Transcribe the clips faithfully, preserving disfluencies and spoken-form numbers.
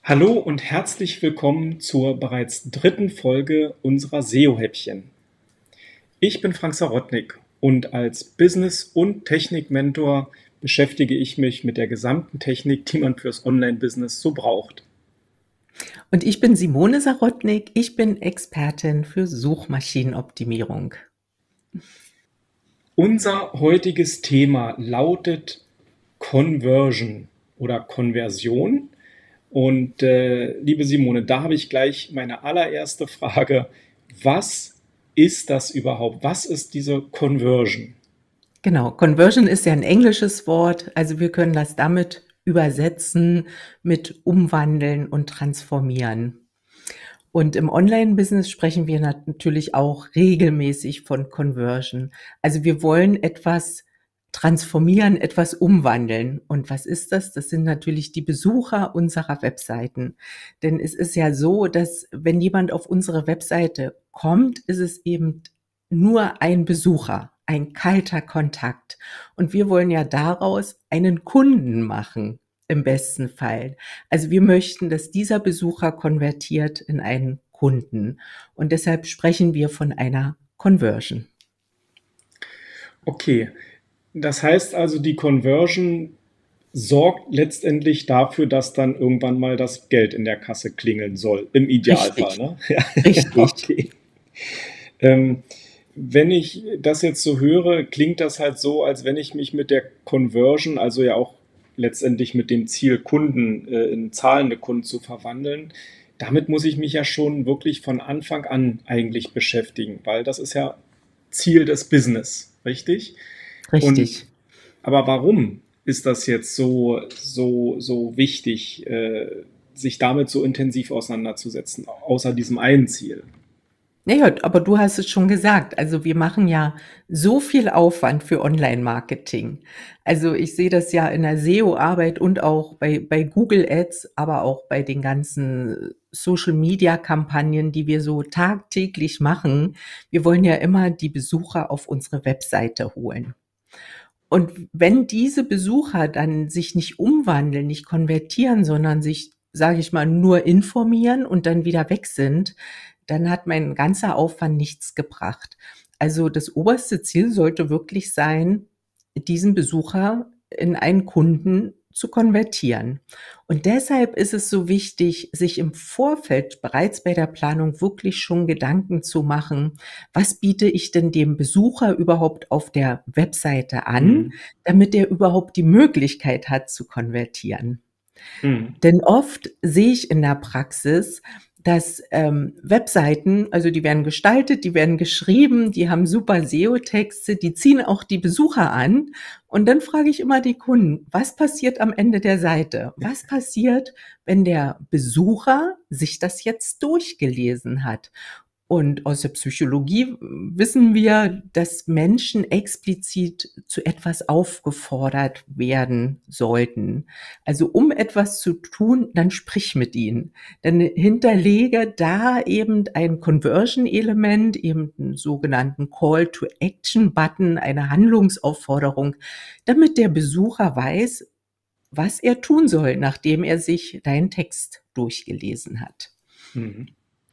Hallo und herzlich willkommen zur bereits dritten Folge unserer S E O-Häppchen. Ich bin Frank Sarotnik und als Business- und Technik-Mentor beschäftige ich mich mit der gesamten Technik, die man fürs Online-Business so braucht. Und ich bin Simone Sarotnik, ich bin Expertin für Suchmaschinenoptimierung. Unser heutiges Thema lautet Conversion oder Konversion. Und äh, liebe Simone, da habe ich gleich meine allererste Frage. Was ist das überhaupt? Was ist diese Conversion? Genau, Conversion ist ja ein englisches Wort, also wir können das damit übersetzen mit umwandeln und transformieren. Und im Online-Business sprechen wir natürlich auch regelmäßig von Conversion. Also wir wollen etwas transformieren, etwas umwandeln. Und was ist das? Das sind natürlich die Besucher unserer Webseiten. Denn es ist ja so, dass wenn jemand auf unsere Webseite kommt, ist es eben nur ein Besucher, ein kalter Kontakt. Und wir wollen ja daraus einen Kunden machen, im besten Fall. Also wir möchten, dass dieser Besucher konvertiert in einen Kunden. Und deshalb sprechen wir von einer Conversion. Okay, das heißt also, die Conversion sorgt letztendlich dafür, dass dann irgendwann mal das Geld in der Kasse klingeln soll. Im Idealfall, Richtig, ne? Ja, richtig. okay. Ähm, wenn ich das jetzt so höre, klingt das halt so, als wenn ich mich mit der Conversion, also ja auch letztendlich mit dem Ziel, Kunden äh, in zahlende Kunden zu verwandeln, damit muss ich mich ja schon wirklich von Anfang an eigentlich beschäftigen, weil das ist ja Ziel des Business, richtig? Und Richtig. aber warum ist das jetzt so, so, so wichtig, äh, sich damit so intensiv auseinanderzusetzen, außer diesem einen Ziel? Ja, ja, aber du hast es schon gesagt. Also wir machen ja so viel Aufwand für Online-Marketing. Also ich sehe das ja in der S E O-Arbeit und auch bei, bei Google Ads, aber auch bei den ganzen Social-Media-Kampagnen, die wir so tagtäglich machen. Wir wollen ja immer die Besucher auf unsere Webseite holen. Und wenn diese Besucher dann sich nicht umwandeln, nicht konvertieren, sondern sich, sage ich mal, nur informieren und dann wieder weg sind, dann hat mein ganzer Aufwand nichts gebracht. Also das oberste Ziel sollte wirklich sein, diesen Besucher in einen Kunden zu konvertieren. Und deshalb ist es so wichtig, sich im Vorfeld bereits bei der Planung wirklich schon Gedanken zu machen, was biete ich denn dem Besucher überhaupt auf der Webseite an, Hm. damit er überhaupt die Möglichkeit hat zu konvertieren. Hm. Denn oft sehe ich in der Praxis, dass ähm, Webseiten, also die werden gestaltet, die werden geschrieben, die haben super S E O-Texte, die ziehen auch die Besucher an. Und dann frage ich immer die Kunden, was passiert am Ende der Seite? Was passiert, wenn der Besucher sich das jetzt durchgelesen hat? Und aus der Psychologie wissen wir, dass Menschen explizit zu etwas aufgefordert werden sollten. Also um etwas zu tun, dann sprich mit ihnen. Dann hinterlege da eben ein Conversion-Element, eben einen sogenannten Call-to-Action-Button, eine Handlungsaufforderung, damit der Besucher weiß, was er tun soll, nachdem er sich deinen Text durchgelesen hat. Hm.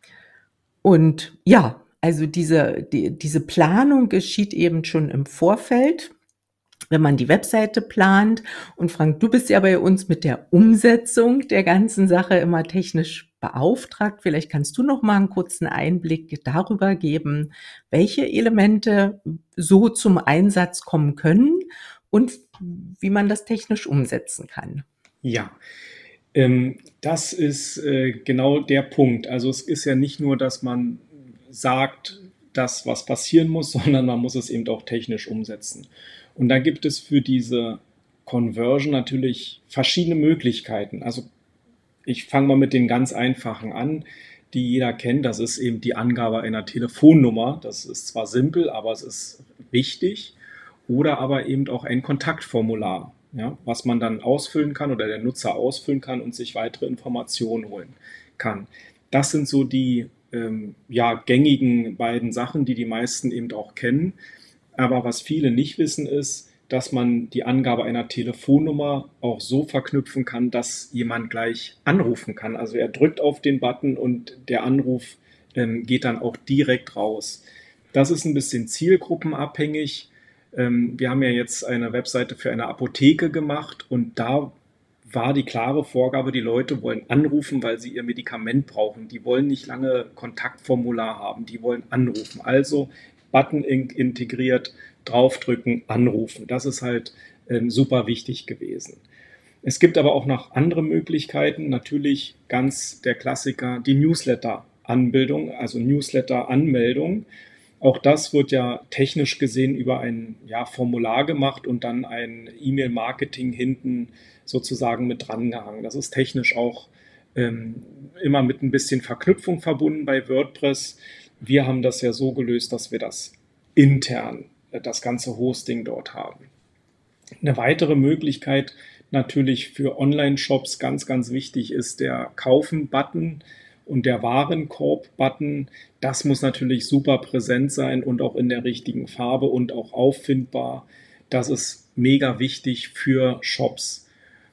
Und ja, also diese, die, diese Planung geschieht eben schon im Vorfeld, wenn man die Webseite plant. Und Frank, du bist ja bei uns mit der Umsetzung der ganzen Sache immer technisch beauftragt. Vielleicht kannst du noch mal einen kurzen Einblick darüber geben, welche Elemente so zum Einsatz kommen können und wie man das technisch umsetzen kann. Ja, ähm, das ist äh, genau der Punkt. Also es ist ja nicht nur, dass man sagt, das, was passieren muss, sondern man muss es eben auch technisch umsetzen. Und da gibt es für diese Conversion natürlich verschiedene Möglichkeiten. Also ich fange mal mit den ganz einfachen an, die jeder kennt. Das ist eben die Angabe einer Telefonnummer. Das ist zwar simpel, aber es ist wichtig. Oder aber eben auch ein Kontaktformular, ja, was man dann ausfüllen kann oder der Nutzer ausfüllen kann und sich weitere Informationen holen kann. Das sind so die ähm, ja, gängigen beiden Sachen, die die meisten eben auch kennen. Aber was viele nicht wissen ist, dass man die Angabe einer Telefonnummer auch so verknüpfen kann, dass jemand gleich anrufen kann. Also er drückt auf den Button und der Anruf ähm, geht dann auch direkt raus. Das ist ein bisschen zielgruppenabhängig. Ähm, wir haben ja jetzt eine Webseite für eine Apotheke gemacht und da war die klare Vorgabe, die Leute wollen anrufen, weil sie ihr Medikament brauchen. Die wollen nicht lange Kontaktformular haben, die wollen anrufen. Also Button in integriert, draufdrücken, anrufen. Das ist halt ähm, super wichtig gewesen. Es gibt aber auch noch andere Möglichkeiten. Natürlich ganz der Klassiker, die Newsletter-Anbildung, also Newsletter-Anmeldung. Auch das wird ja technisch gesehen über ein ja, Formular gemacht und dann ein E-Mail-Marketing hinten sozusagen mit drangehangen. Das ist technisch auch ähm, immer mit ein bisschen Verknüpfung verbunden bei WordPress. Wir haben das ja so gelöst, dass wir das intern, äh, das ganze Hosting dort haben. Eine weitere Möglichkeit natürlich für Online-Shops ganz, ganz wichtig ist der Kaufen-Button und der Warenkorb-Button. Das muss natürlich super präsent sein und auch in der richtigen Farbe und auch auffindbar. Das ist mega wichtig für Shops.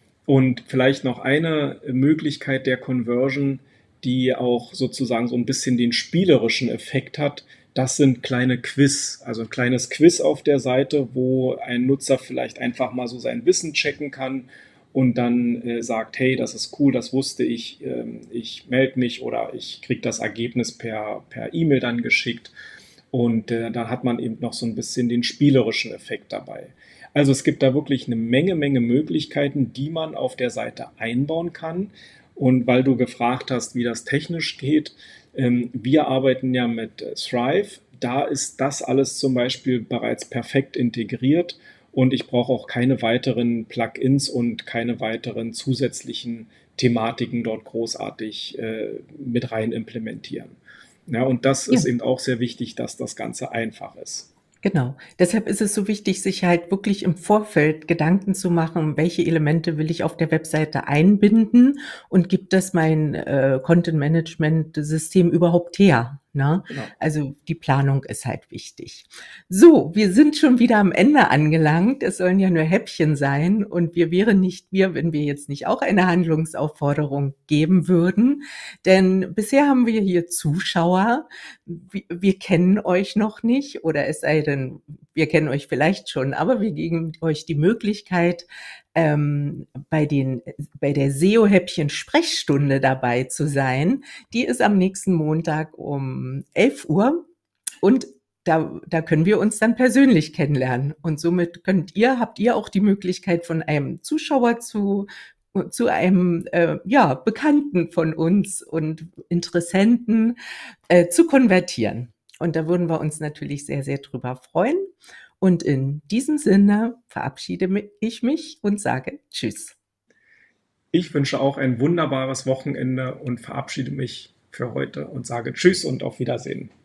Und vielleicht noch eine Möglichkeit der Conversion, die auch sozusagen so ein bisschen den spielerischen Effekt hat. Das sind kleine Quiz, also ein kleines Quiz auf der Seite, wo ein Nutzer vielleicht einfach mal so sein Wissen checken kann und dann äh, sagt, hey, das ist cool, das wusste ich, ähm, ich melde mich oder ich kriege das Ergebnis per, per E-Mail dann geschickt. Und äh, da hat man eben noch so ein bisschen den spielerischen Effekt dabei. Also es gibt da wirklich eine Menge, Menge Möglichkeiten, die man auf der Seite einbauen kann. Und weil du gefragt hast, wie das technisch geht, ähm, wir arbeiten ja mit Thrive. Da ist das alles zum Beispiel bereits perfekt integriert und ich brauche auch keine weiteren Plugins und keine weiteren zusätzlichen Thematiken dort großartig äh, mit rein implementieren. Ja, und das Ja. ist eben auch sehr wichtig, dass das Ganze einfach ist. Genau. Deshalb ist es so wichtig, sich halt wirklich im Vorfeld Gedanken zu machen, welche Elemente will ich auf der Webseite einbinden und gibt das mein äh, Content-Management-System überhaupt her? Ne? Genau. Also die Planung ist halt wichtig. So, wir sind schon wieder am Ende angelangt. Es sollen ja nur Häppchen sein und wir wären nicht wir, wenn wir jetzt nicht auch eine Handlungsaufforderung geben würden. Denn bisher haben wir hier Zuschauer. Wir, wir kennen euch noch nicht oder es sei denn, wir kennen euch vielleicht schon, aber wir geben euch die Möglichkeit, ähm, bei den, bei der S E O-Häppchen-Sprechstunde dabei zu sein. Die ist am nächsten Montag um elf Uhr und da, da können wir uns dann persönlich kennenlernen. Und somit könnt ihr, habt ihr auch die Möglichkeit, von einem Zuschauer zu zu einem äh, ja, Bekannten von uns und Interessenten äh, zu konvertieren. Und da würden wir uns natürlich sehr, sehr drüber freuen. Und in diesem Sinne verabschiede ich mich und sage Tschüss. Ich wünsche auch ein wunderbares Wochenende und verabschiede mich für heute und sage Tschüss und auf Wiedersehen.